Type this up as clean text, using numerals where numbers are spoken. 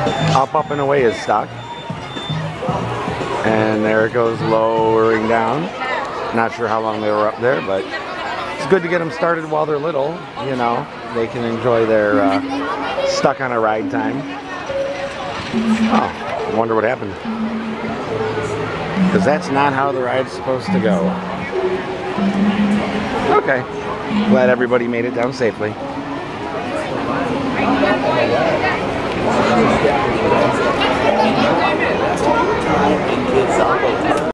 Up and away is stuck. And there it goes, lowering down. Not sure how long they were up there, but it's good to get them started while they're little. You know, they can enjoy their stuck on a ride time. Oh, I wonder what happened. Because that's not how the ride's supposed to go. Okay, glad everybody made it down safely.